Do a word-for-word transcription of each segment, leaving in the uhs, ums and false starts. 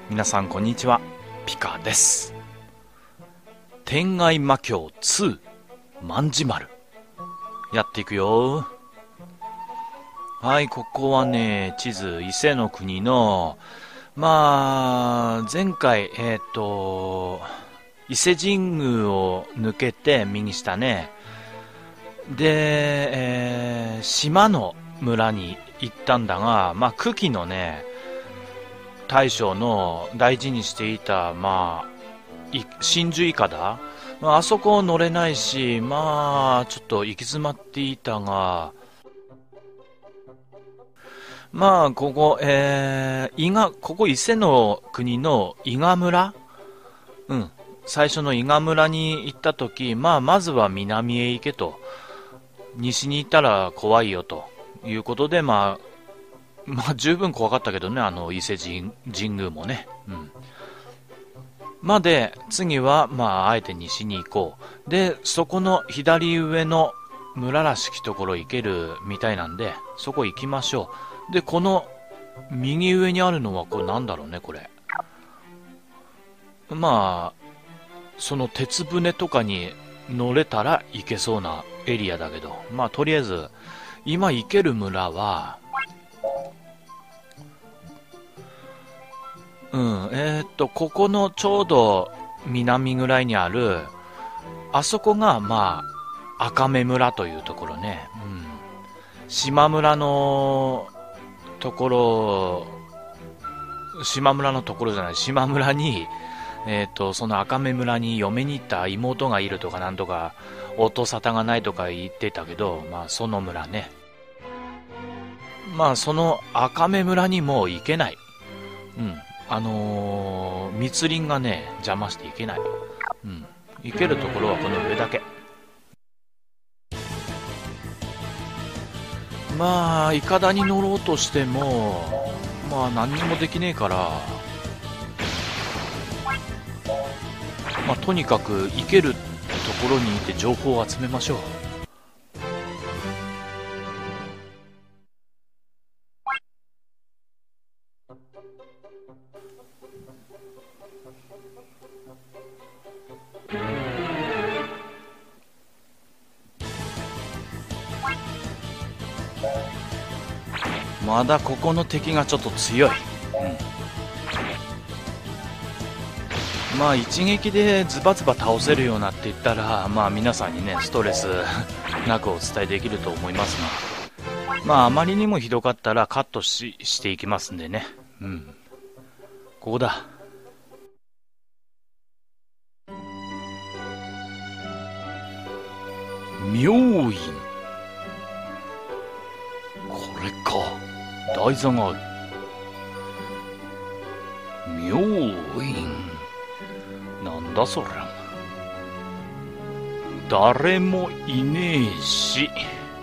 皆さんこんにちは、ピカです。天外魔境に卍丸やっていくよ。はい、ここはね、地図伊勢の国のまあ前回えっ、ー、と伊勢神宮を抜けて右下ねで、えー、島の村に行ったんだが、まあ久喜のね大将の大事にしていたまあ真珠いかだ、まあ、あそこ乗れないし、まあちょっと行き詰まっていたが、まあここえー、伊賀ここ伊勢の国の伊賀村、うん最初の伊賀村に行った時、まあまずは南へ行けと、西に行ったら怖いよということで、まあまあ十分怖かったけどね、あの伊勢神、神宮もね、うんまあで次はまああえて西に行こう。でそこの左上の村らしきところ行けるみたいなんで、そこ行きましょう。でこの右上にあるのはこれなんだろうね、これまあその鉄船とかに乗れたら行けそうなエリアだけど、まあとりあえず今行ける村はうんえー、っとここのちょうど南ぐらいにあるあそこがまあ赤目村というところね、うん、島村のところ島村のところじゃない島村にえー、とその赤目村に嫁に行った妹がいるとかなんとか音沙汰がないとか言ってたけど、まあその村ね、まあその赤目村にも行けない、うんあのー、密林がね邪魔して行けない、うん、行けるところはこの上だけ。まあイカダに乗ろうとしてもまあ何にもできねえから、まあ、とにかく行けるところにいて情報を集めましょう。まだここの敵がちょっと強い、うん、まあ一撃でズバズバ倒せるようになっていったら、まあ皆さんにねストレスなくお伝えできると思いますが、まああまりにもひどかったらカット し, していきますんでね、うんここだ。妙院、これか、台座がある。妙院なんだそりゃ、誰もいねえし、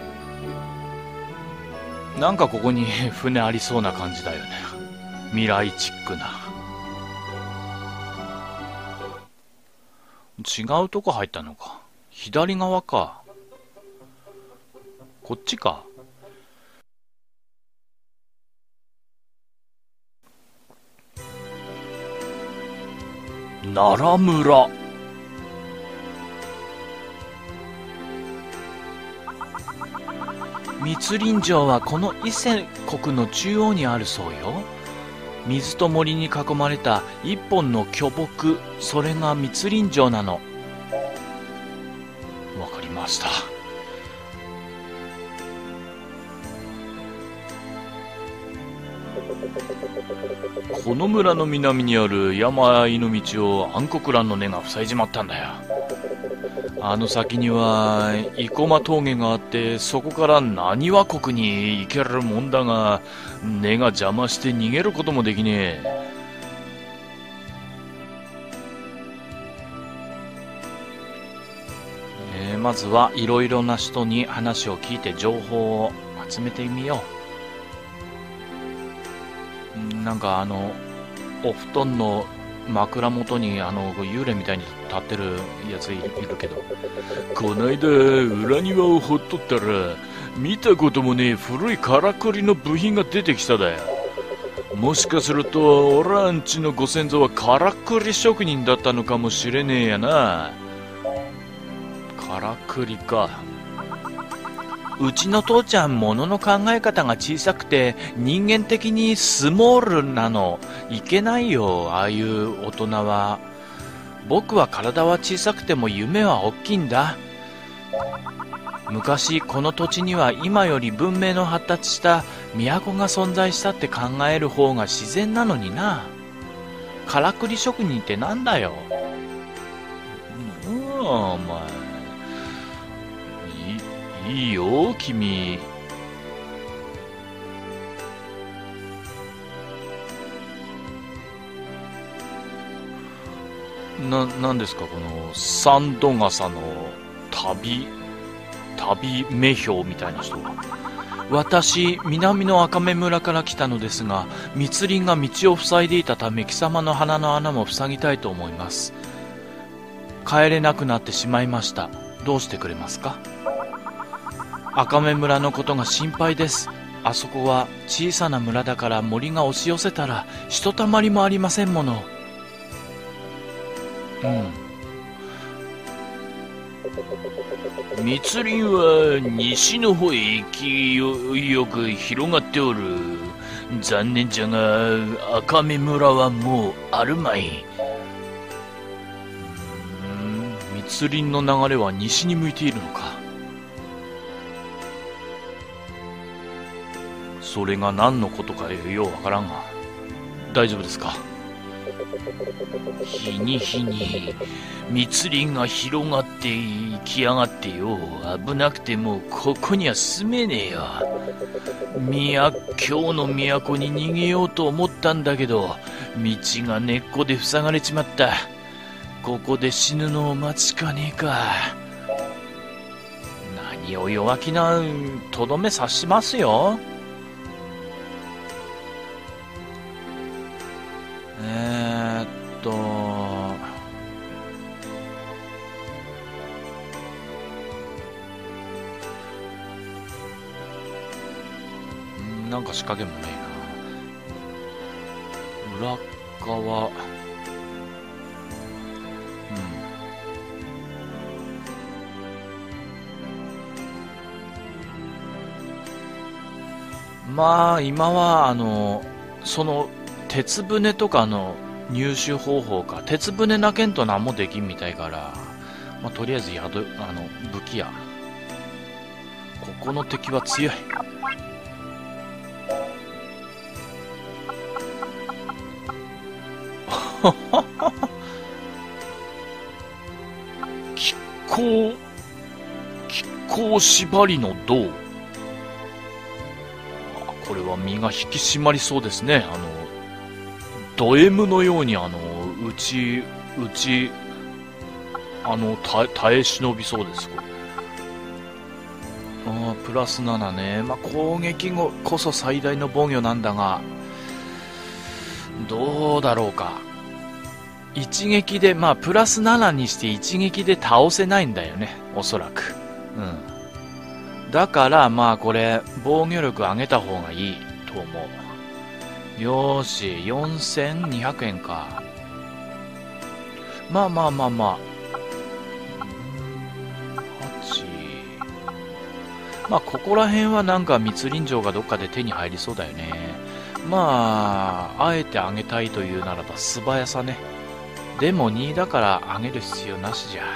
なんかここに船ありそうな感じだよね、未来チックな。違うとこ入ったのか、左側か、こっちか。奈良村、密林城はこの伊勢国の中央にあるそうよ。水と森に囲まれた一本の巨木、それが密林城なの。わかりました。この村の南にある山あいの道を暗黒蘭の根が塞いじまったんだよ。あの先には生駒峠があって、そこから浪速国に行けるもんだが、根が邪魔して逃げることもできねえ。えー、まずはいろいろな人に話を聞いて情報を集めてみよう。なんかあのお布団の枕元にあの幽霊みたいに立ってるやついるけど、こないだ裏庭をほっとったら見たこともねえ古いからくりの部品が出てきただよ。 もしかすると、オラんちのご先祖はからくり職人だったのかもしれねえやな。からくりか。うちの父ちゃん、物の考え方が小さくて、人間的にスモールなの。いけないよ、ああいう大人は。僕は体は小さくても夢は大きいんだ。昔、この土地には今より文明の発達した都が存在したって考える方が自然なのにな。からくり職人ってなんだよ。うん、お前。いい、いいよ、君。な、なんですか、この、三度笠の旅、旅目標みたいな人が。私、南の赤目村から来たのですが、密林が道を塞いでいたため貴様の鼻の穴も塞ぎたいと思います。帰れなくなってしまいました。どうしてくれますか？赤目村のことが心配です。あそこは小さな村だから森が押し寄せたらひとたまりもありませんもの。うん。密林は西の方へ勢いよく広がっておる。残念じゃが赤目村はもうあるまい。うーん、密林の流れは西に向いているのか。それが何のことかようわからんが、大丈夫ですか？日に日に密林が広がっていきやがってよ。危なくてもうここには住めねえよ。都、今日の都に逃げようと思ったんだけど、道が根っこで塞がれちまった。ここで死ぬのを待ちかねえか。何を弱気なとどめ刺しますよ。えーっとなんか仕掛けもないな。裏側、うん、まあ今はあのその鉄船とかの入手方法か、鉄船なけんと何もできんみたいから、まあ、とりあえず宿あの武器や。ここの敵は強い。亀甲亀甲縛りの銅。これは身が引き締まりそうですね。あのド M のようにあのうちうちあの耐え忍びそうです。これあプラスななね。まあ攻撃後こそ最大の防御なんだが、どうだろうか。一撃でまあプラスななにして一撃で倒せないんだよね、おそらく。うん、だからまあこれ防御力上げた方がいいと思う。よーし、よんせんにひゃくえんか。まあまあまあまあ。はち。まあここら辺はなんか密林城がどっかで手に入りそうだよね。まあ、あえてあげたいというならば素早さね。でもにだからあげる必要なしじゃ。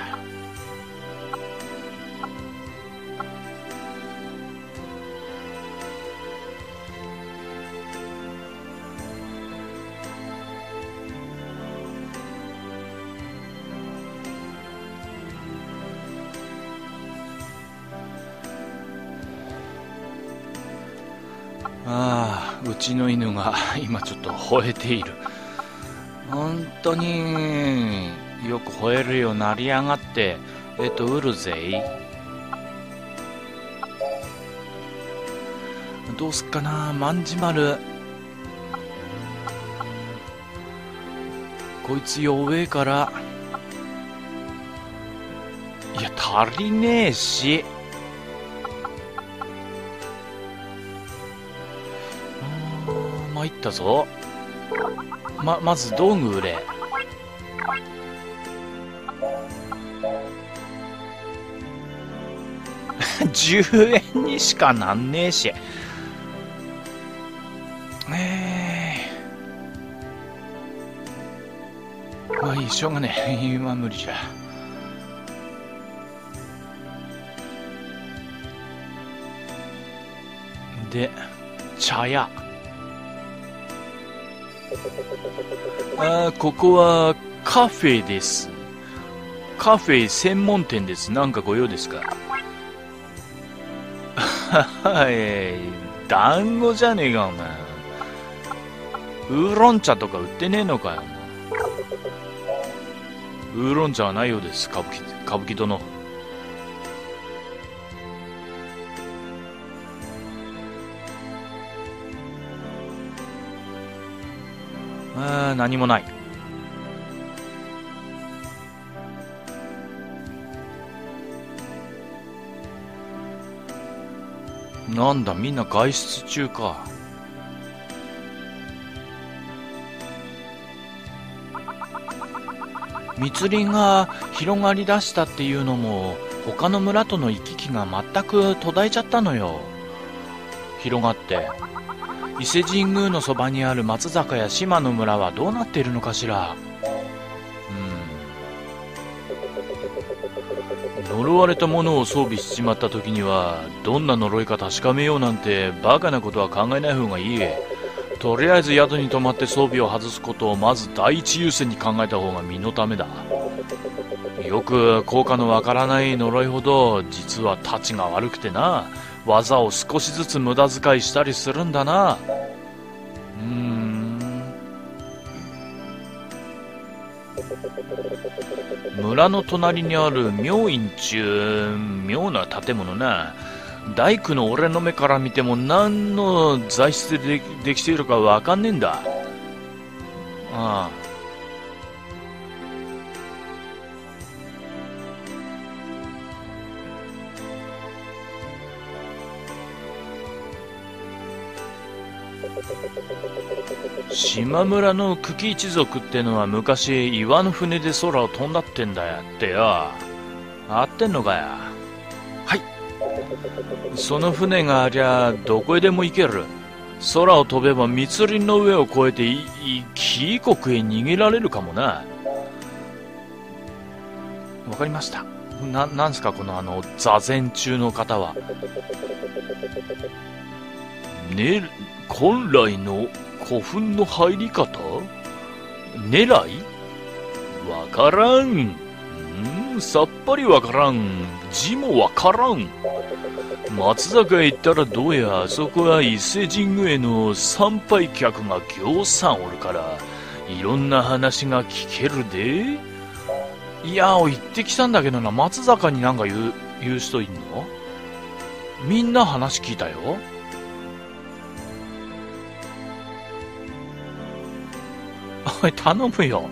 ああ、うちの犬が今ちょっと吠えている。本当によく吠えるようになりやがって。えっとうるぜい。どうすっかな、万事丸。こいつ弱えから。いや足りねえし。 参ったぞ。ま、まず道具売れ。じゅうえんにしかなんねえし。えー、まあいい、しょうがねえ。今無理じゃ。で、茶屋。あ、ここはカフェです。カフェ専門店です。なんかご用ですか？はい、団子じゃねえかお前。ウーロン茶とか売ってねえのかよ。ウーロン茶はないようです。歌舞伎、歌舞伎殿。あー、何もない。なんだ、みんな外出中か。密林が広がりだしたっていうのも他の村との行き来が全く途絶えちゃったのよ。広がって伊勢神宮のそばにある松坂や島の村はどうなっているのかしら。うん、呪われたものを装備しちまった時にはどんな呪いか確かめようなんてバカなことは考えない方がいい。とりあえず宿に泊まって装備を外すことをまず第一優先に考えた方が身のためだ。よく効果のわからない呪いほど実はたちが悪くてな、技を少しずつ無駄遣いしたりするんだな。うーん、村の隣にある妙院中妙な建物な。大工の俺の目から見ても何の材質で で, できているかわかんねえんだ。ああ、島村の久喜一族ってのは昔岩の船で空を飛んだってんだよってよ。合ってんのかよ。はい、その船がありゃどこへでも行ける。空を飛べば密林の上を越えてい紀伊国へ逃げられるかもな。わかりました。な、なんすかこのあの座禅中の方は。ね、本来の古墳の入り方？狙い？わからん。うん、さっぱりわからん。字もわからん。松坂へ行ったらどうや、そこは伊勢神宮への参拝客がぎょうさんおるからいろんな話が聞けるで。いや行ってきたんだけどな。松坂になんか言う、言う人いんの？みんな話聞いたよ。おい頼むよ。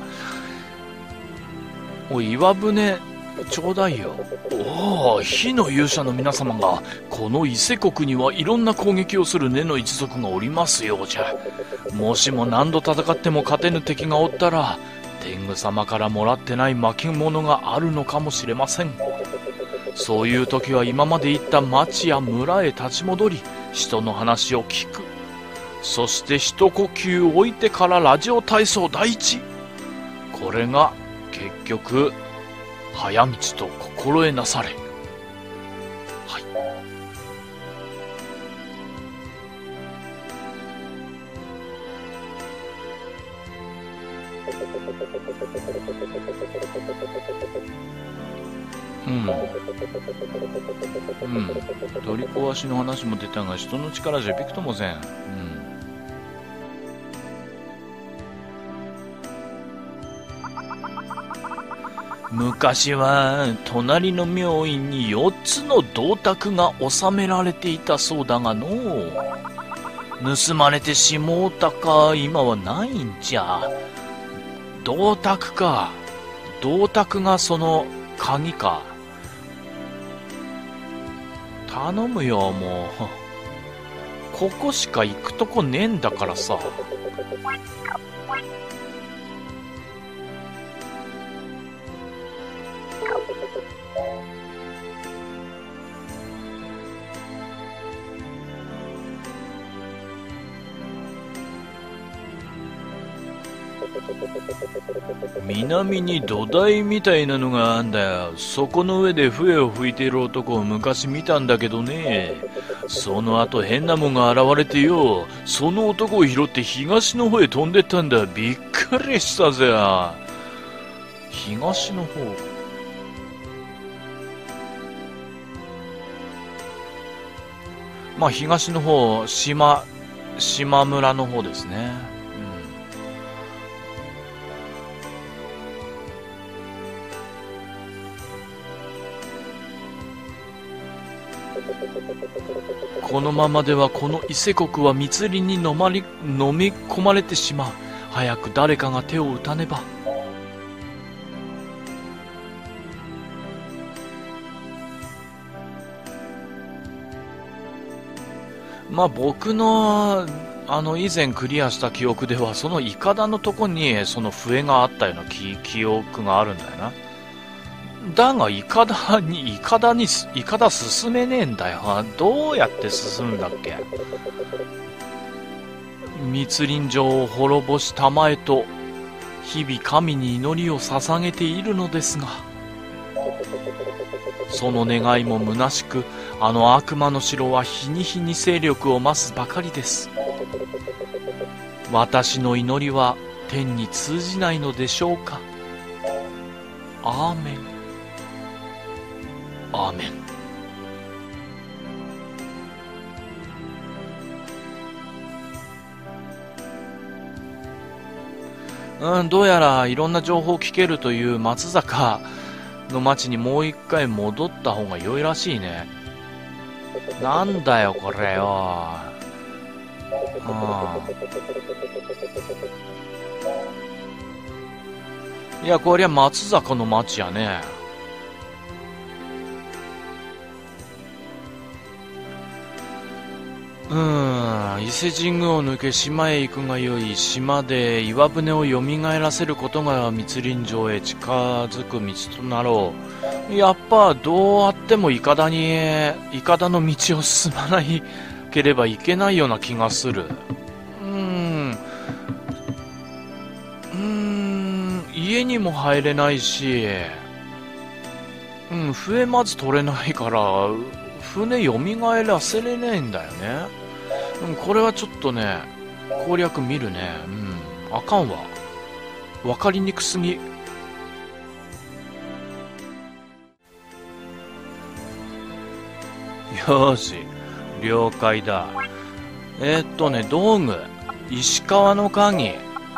おい岩船ちょうだいよ。おお、火の勇者の皆様がこの伊勢国にはいろんな攻撃をする根の一族がおりますようじゃ。もしも何度戦っても勝てぬ敵がおったら天狗様からもらってない巻物があるのかもしれません。そういう時は今まで行った町や村へ立ち戻り人の話を聞く。そして一呼吸置いてからラジオ体操第一。これが結局早道と心得なされ。はい。うん。うん。取り壊しの話も出たが人の力じゃびくともせん。うん。昔は隣の妙院によっつの銅鐸が収められていたそうだがのう。盗まれてしもうたか今はないんじゃ。銅鐸か。銅鐸がその鍵か。頼むよもう。 ここしか行くとこねえんだからさ。南に土台みたいなのがあんだよ。そこの上で笛を吹いている男を昔見たんだけどね。その後変なもんが現れてよ、その男を拾って東の方へ飛んでったんだ。びっくりしたぜ。東の方。まあ東の方、島、島村の方ですね。このままではこの伊勢国は密林に飲まり飲み込まれてしまう。早く誰かが手を打たねば。まあ僕のあの以前クリアした記憶では、そのイカダのとこにその笛があったような記記憶があるんだよな。だがイカダにイカダにイカダ進めねえんだよ。どうやって進むんだっけ。密林城を滅ぼしたまえと日々神に祈りを捧げているのですが、その願いも虚しく、あの悪魔の城は日に日に勢力を増すばかりです。私の祈りは天に通じないのでしょうか。アーメン、アーメン。うん、どうやらいろんな情報を聞けるという松坂の町にもう一回戻った方が良いらしいね。なんだよこれよ。うん、いやこりゃ松坂の町やね。うーん、伊勢神宮を抜け島へ行くがよい。島で岩船を蘇らせることが密林城へ近づく道となろう。やっぱどうあってもイカダにイカダの道を進まないければいけないような気がする。うーんうーん家にも入れないし、うん、笛まず取れないから船蘇らせれないんだよね。うん、これはちょっとね、攻略見るね。うん、あかんわ。わかりにくすぎ。よーし、了解だ。えー、っとね、道具。石川の鍵。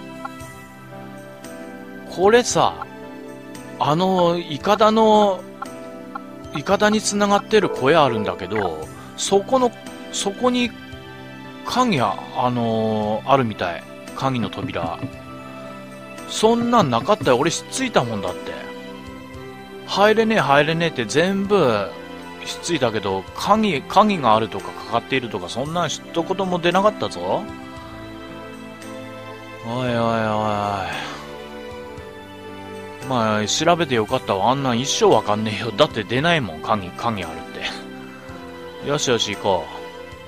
これさ、あの、イカダの、イカダに繋がってる小屋あるんだけど、そこの、そこに、鍵が、あのー、あるみたい。鍵の扉。そんなんなかったよ。俺ひっついたもんだって。入れねえ入れねえって全部ひっついたけど、鍵、鍵があるとかかかっているとかそんなん一言も出なかったぞ。おいおいおい。まあ、調べてよかったわ。あんなん一生わかんねえよ。だって出ないもん。鍵、鍵あるって。よしよし行こう。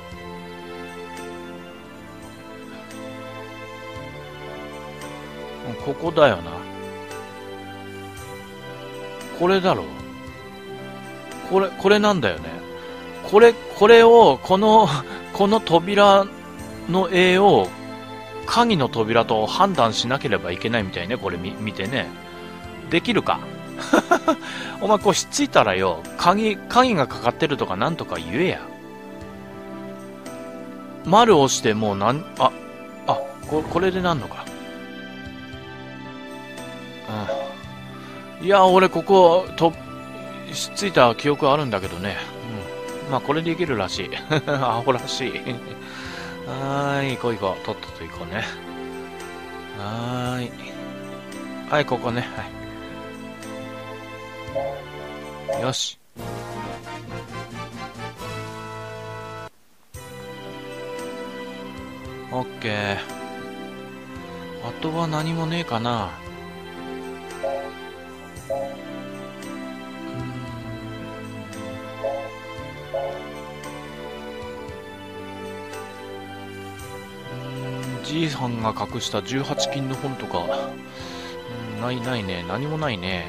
ここだよな。これだろ。これ、これなんだよね。これ、これを、この、この扉の絵を、鍵の扉と判断しなければいけないみたいね。これ見、見てね。できるか。お前こうひっついたらよ、鍵、鍵がかかってるとかなんとか言えや。丸押してもうなん、あ、あ、こ、これでなんのか。いや、俺ここ、と、ひっついた記憶あるんだけどね。うん。まあ、これでいけるらしい。アホらしい。はーい、行こう行こう。とっとと行こうね。はーい。はい、ここね。はい。よし。 オッケー。あとは何もねえかな。じいさんが隠したじゅうはちきんの本とか、うん、ないないね。何もないね。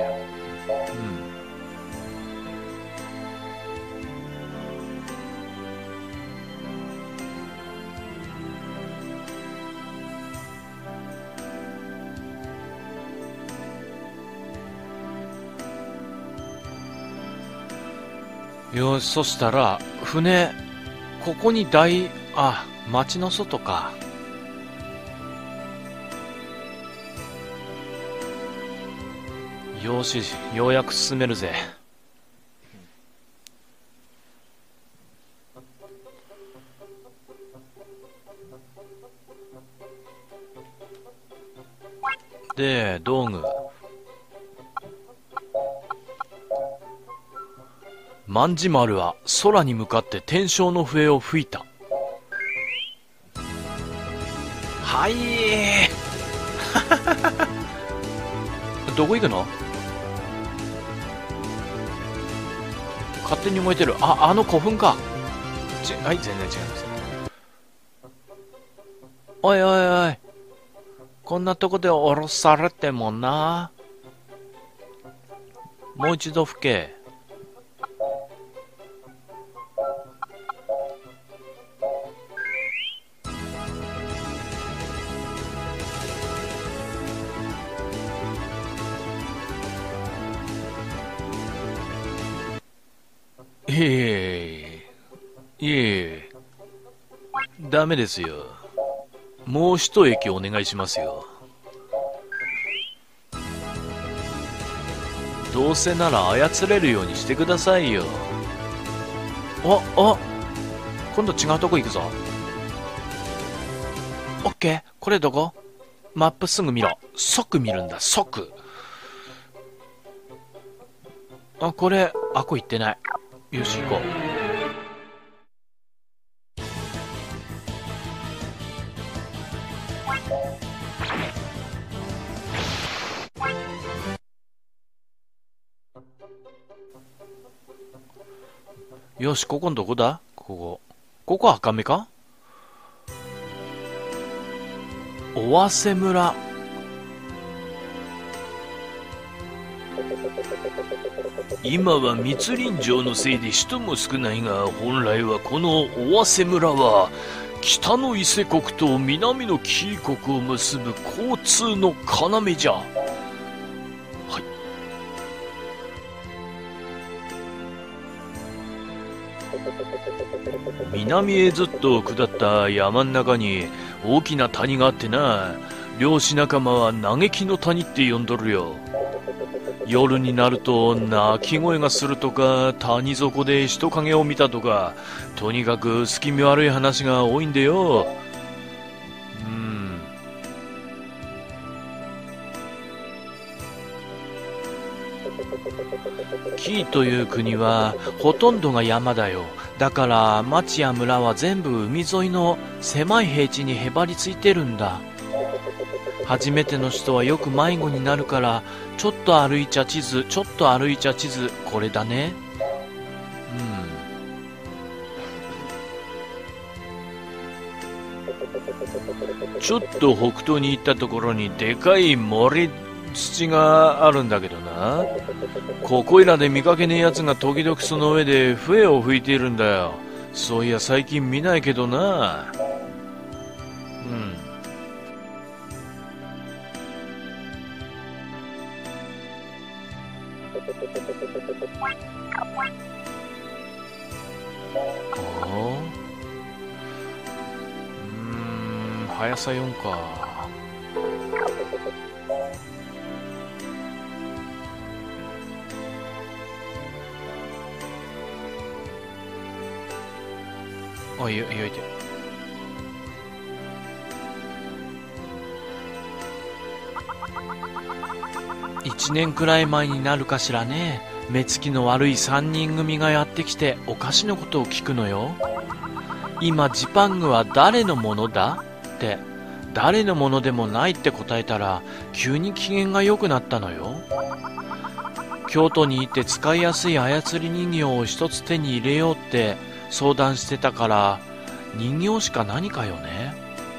うん。よし、そしたら、船、ここに大、あ、町の外か。よし、ようやく進めるぜ。で、道具。万事丸は空に向かって天正の笛を吹いた。はいーどこ行くの？勝手に燃えてる。あ、あの古墳か。ち、はい、全然違います。おいおいおい。こんなとこで降ろされてもな。もう一度吹け。いえいえ、ダメですよ。もう一駅お願いしますよ。どうせなら操れるようにしてくださいよ。あ、あ、今度違うとこ行くぞ。オッケー、これどこ？マップすぐ見ろ。即見るんだ、即。あ、これ、あ、こ行ってない。よし、行こう。よし、ここんどこだ？ここ。ここ赤目か？尾鷲村。今は密林城のせいで人も少ないが、本来はこの尾鷲村は北の伊勢国と南の紀伊国を結ぶ交通の要じゃ。はい。南へずっと下った山ん中に大きな谷があってな、漁師仲間は嘆きの谷って呼んどるよ。夜になると鳴き声がするとか、谷底で人影を見たとか、とにかく隙味悪い話が多いんでよ。うん。紀伊という国はほとんどが山だよ。だから町や村は全部海沿いの狭い平地にへばりついてるんだ。初めての人はよく迷子になるから、ちょっと歩いちゃ地図、ちょっと歩いちゃ地図、これだね。うん。ちょっと北東に行ったところにでかい森土があるんだけどな。ここいらで見かけねえやつが時々その上で笛を吹いているんだよ。そういや最近見ないけどな。うん。ああ、うーん、速さよんか。あ、いや、いやいて。一年くらい前になるかしらね。目つきの悪い三人組がやってきておかしなことを聞くのよ。今ジパングは誰のものだ？ って誰のものでもないって答えたら急に機嫌が良くなったのよ。京都に行って使いやすい操り人形を一つ手に入れようって相談してたから、人形しか何かよね。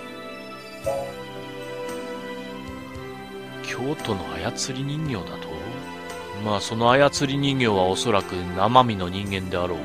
京都の操り人形だと？まあその操り人形はおそらく生身の人間であろう。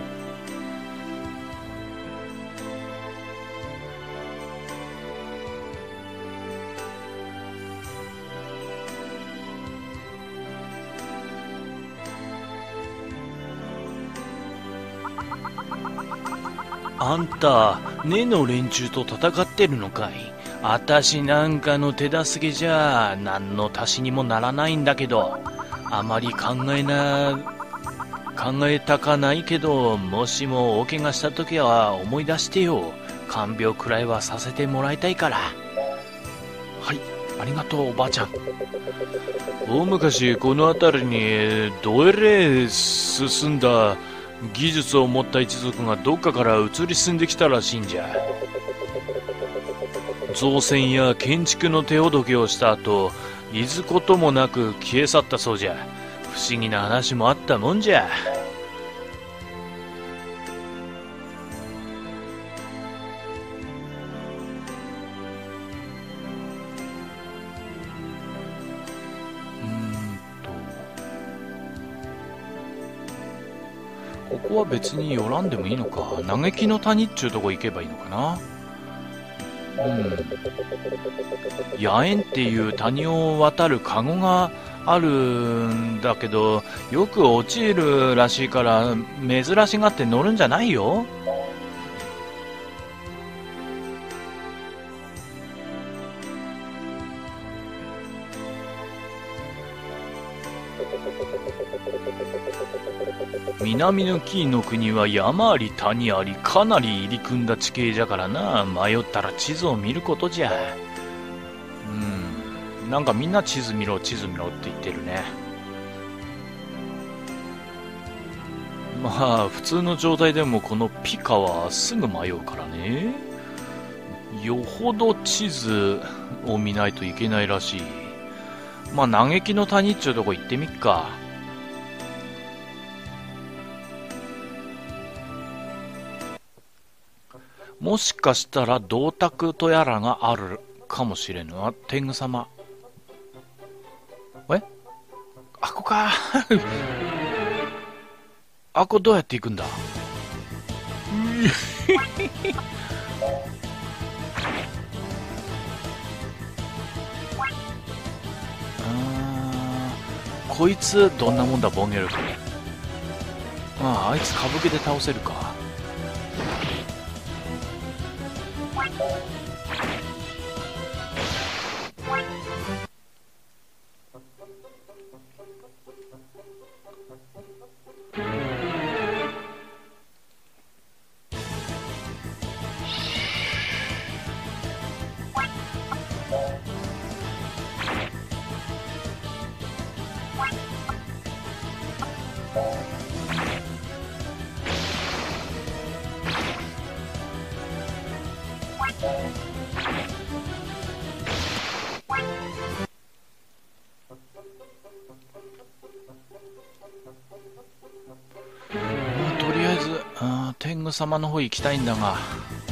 あんた、根の連中と戦ってるのかい？あたしなんかの手助けじゃ何の足しにもならないんだけど、あまり考えな、考えたかないけど、もしも大怪我した時は思い出してよ。看病くらいはさせてもらいたいから。はい、ありがとうおばあちゃん。大昔この辺りにどえれ進んだ技術を持った一族がどっかから移り住んできたらしいんじゃ。造船や建築の手ほどきをした後、いずこともなく消え去ったそうじゃ。不思議な話もあったもんじゃ。うーんとここは別に寄らんでもいいのか。嘆きの谷っちゅうとこ行けばいいのかな。うん、野猿っていう谷を渡るカゴがあるんだけど、よく落ちるらしいから珍しがって乗るんじゃないよ。南の紀伊の国は山あり谷あり、かなり入り組んだ地形じゃからな。迷ったら地図を見ることじゃ。うん、なんかみんな地図見ろ地図見ろって言ってるね。まあ普通の状態でもこのピカはすぐ迷うからね。よほど地図を見ないといけないらしい。まあ嘆きの谷っちゅうとこ行ってみっか。もしかしたら銅鐸とやらがあるかもしれぬ。あ、天狗様。え？あこか。あこどうやって行くんだ？あー、こいつどんなもんだ防御力。ああ、あいつ歌舞伎で倒せるか。とりあえずあ天狗様の方行きたいんだが。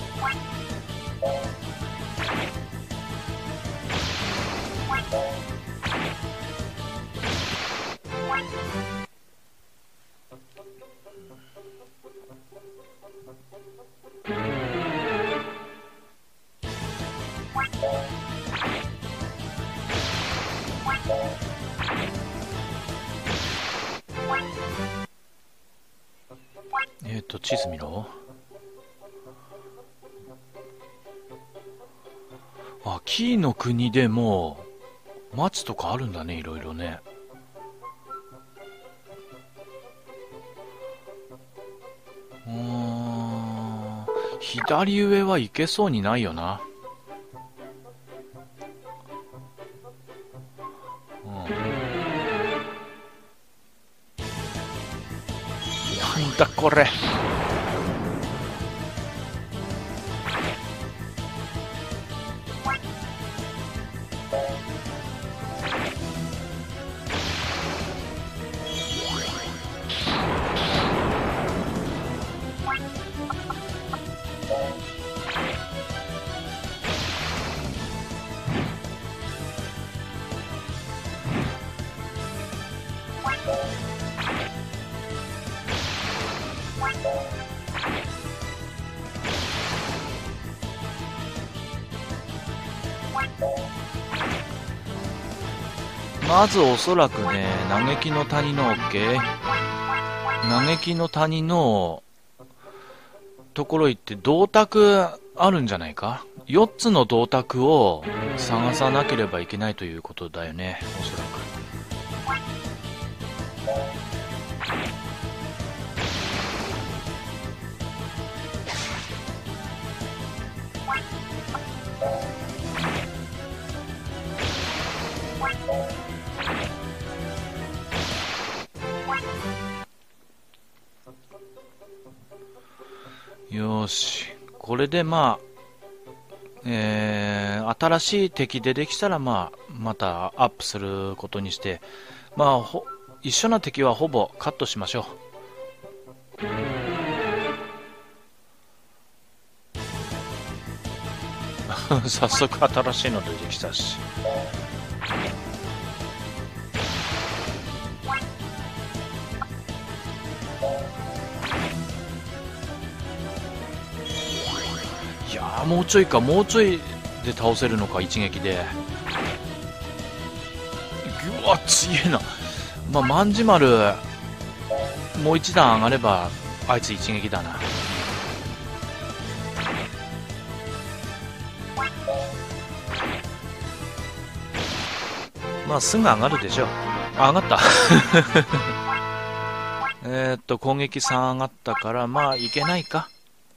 えっと地図見ろ。あ、紀伊の国でも町とかあるんだね、いろいろね。うーん、左上は行けそうにないよな。うん、なんだこれ。 まずおそらくね、嘆きの谷の OK。嘆きの谷のところ行って銅鐸あるんじゃないか。よっつの銅鐸を探さなければいけないということだよね、おそらく。よーし、これでまあ、えー、新しい敵出てきたら、まあ、またアップすることにして、まあ、ほ一緒な敵はほぼカットしましょう。早速新しいの出てきたし。いやー、もうちょいか、もうちょいで倒せるのか、一撃で。うわ、強えな。まあ、万事丸もう一段上がればあいつ一撃だな。まあすぐ上がるでしょう。あ、上がったえっと攻撃さん上がったから、まあいけないか。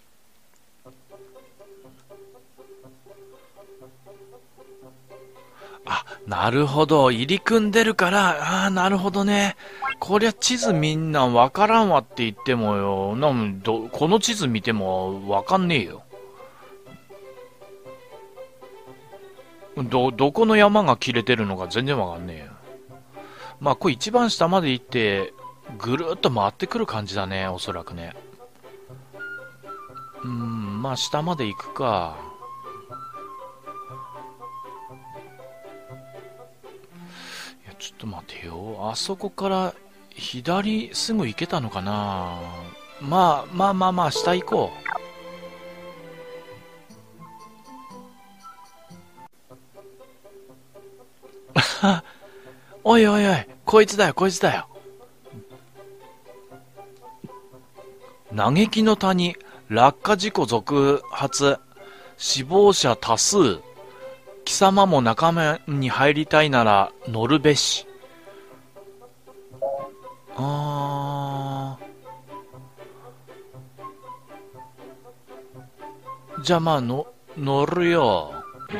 あ、なるほど、入り組んでるから。ああ、なるほどね。こりゃ地図みんなわからんわって言ってもよ、なんどこの地図見てもわかんねえよ。ど、どこの山が切れてるのか全然わかんねえよ。まあ、これ一番下まで行って、ぐるーっと回ってくる感じだね、おそらくね。うーん、まあ、下まで行くか。いや、ちょっと待てよ。あそこから左すぐ行けたのかな。まあ、まあまあまあ、下行こう。おいおいおい、こいつだよ、こいつだよ。嘆きの谷、落下事故続発、死亡者多数、貴様も仲間に入りたいなら乗るべし。あー、じゃあまあの乗るよ。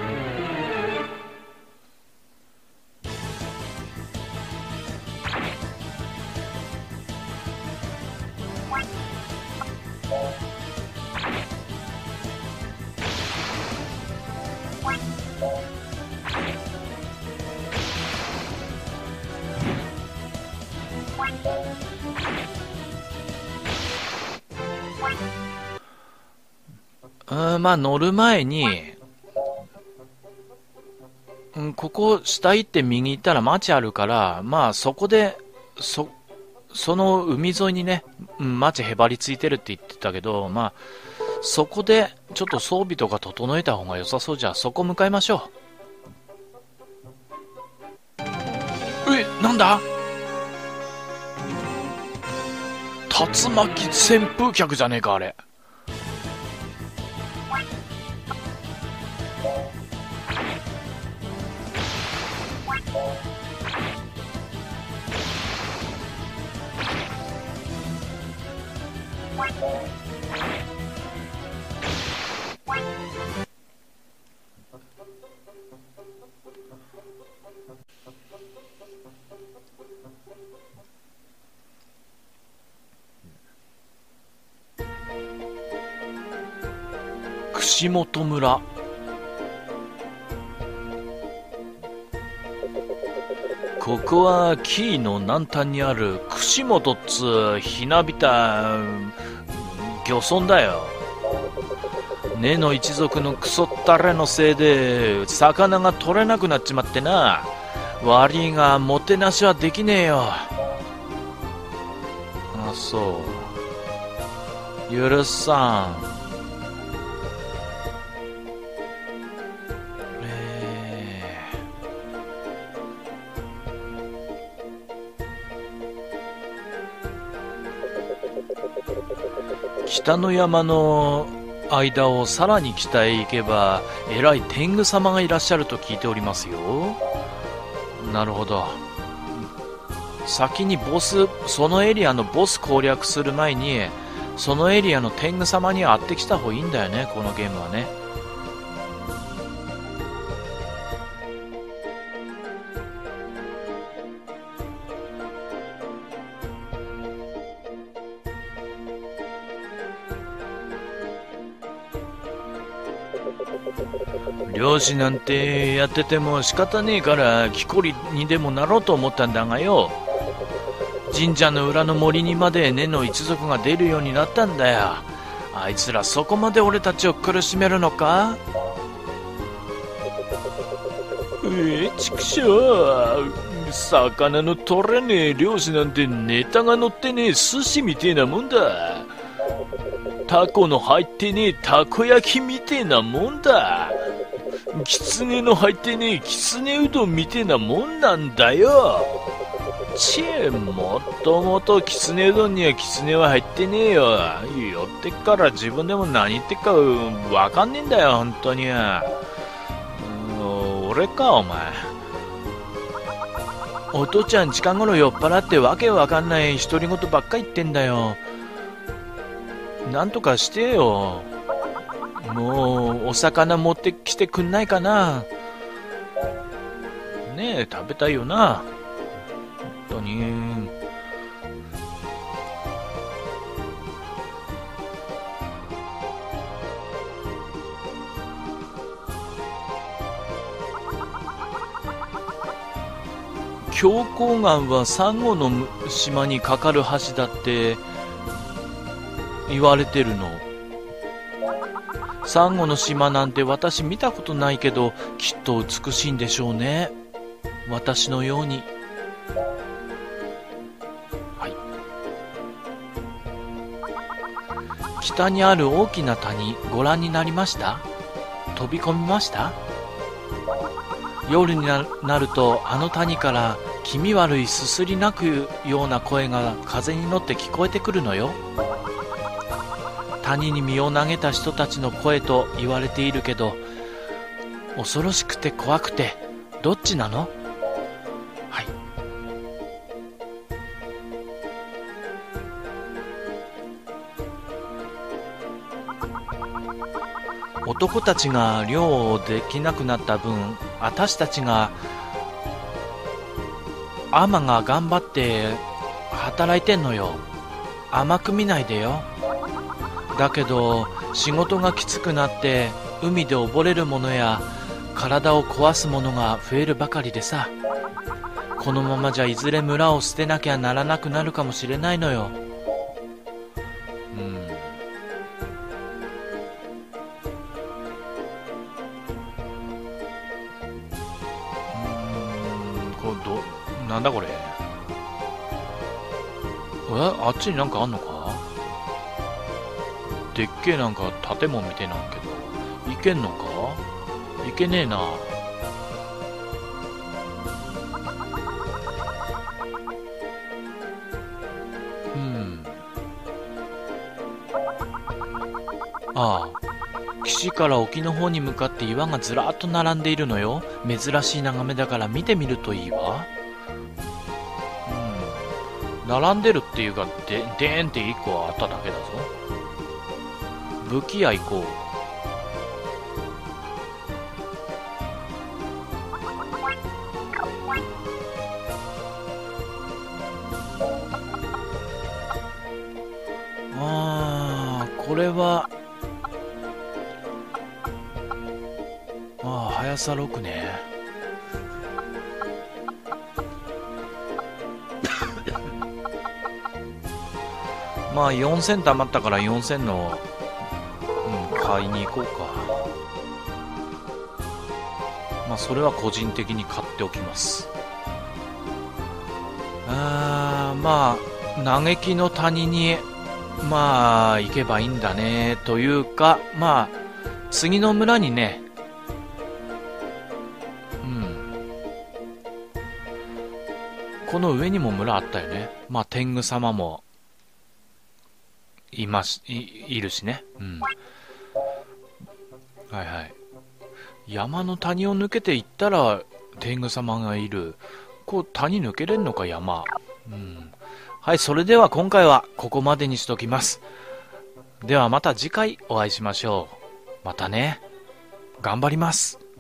うん、まあ乗る前に、うん、ここ下行って右行ったら町あるから、まあそこで、そ、その海沿いにね、うん、町へばりついてるって言ってたけど、まあ、そこでちょっと装備とか整えた方が良さそうじゃ、そこ向かいましょう。え、なんだ？竜巻旋風客じゃねえか、あれ。串本村。ここはキーの南端にある串本っつうひなびた漁村だよ。根の一族のクソったれのせいで魚が取れなくなっちまってな。悪いがもてなしはできねえよ。あ、そう。 許さん。えー、北の山の間をさらに北へ行けば偉い天狗様がいらっしゃると聞いておりますよ。なるほど。先にボス、そのエリアのボス攻略する前にそのエリアの天狗様に会ってきた方がいいんだよね、このゲームはね。漁師なんてやってても仕方ねえから木こりにでもなろうと思ったんだがよ、神社の裏の森にまで根の一族が出るようになったんだよ。あいつらそこまで俺たちを苦しめるのか。えー、ちくしょう、魚の取れねえ漁師なんてネタが乗ってねえ寿司みてえなもんだ。タコの入ってねえたこ焼きみてえなもんだ。キツネの入ってねえキツネうどんみてえなもんなんだよ。ちえ、もともとキツネうどんにはキツネは入ってねえよ。寄ってっから自分でも何言ってっかわかんねえんだよ、本当に。俺か、お前。お父ちゃん近頃酔っ払ってわけわかんない独り言ばっか言ってんだよ。なんとかしてよ。もうお魚持ってきてくんないかな。ねえ、食べたいよな、本当に。強行岩はサンゴの島にかかる橋だって言われてるの。サンゴの島なんて私見たことないけどきっと美しいんでしょうね、私のように。はい。北にある大きな谷ご覧になりました？飛び込みました？夜になるとあの谷から気味悪いすすり泣くような声が風に乗って聞こえてくるのよ。谷に身を投げた人たちの声と言われているけど、恐ろしくて怖くてどっちなの？はい。男たちが漁をできなくなった分、私たちがアマが頑張って働いてんのよ。甘く見ないでよ。だけど仕事がきつくなって海で溺れるものや体を壊すものが増えるばかりでさ、このままじゃいずれ村を捨てなきゃならなくなるかもしれないのよ。うん。これど、なんだこれ。え、あっちになんかあんのか。でっけえなんか建物みたいなんけど、行けんのか。行けねえな。うん。ああ、岸から沖の方に向かって岩がずらっと並んでいるのよ。珍しい眺めだから見てみるといいわ。うん。並んでるっていうか、で、でーんって一個あっただけだぞ。武器屋行こう。あー、これはああ、速さろくね。まあよんせん貯まったからよんせんの、うん、買いに行こうか。まあそれは個人的に買っておきます。あー、まあ嘆きの谷にまあ、行けばいいんだね。というか、まあ、次の村にね、うん。この上にも村あったよね。まあ、天狗様も、います、い、いるしね。うん。はいはい。山の谷を抜けていったら、天狗様がいる。こう、谷抜けれんのか、山。うん。はい、それでは今回はここまでにしときます。ではまた次回お会いしましょう。またね。頑張ります。